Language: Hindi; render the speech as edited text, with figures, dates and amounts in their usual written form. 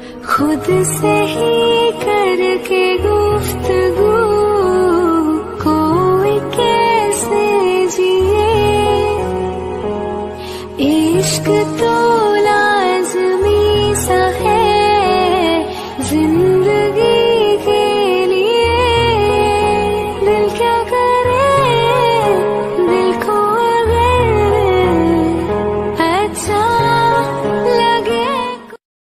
खुद से ही करके गुफ्तगू कोई कैसे जिए। इश्क तो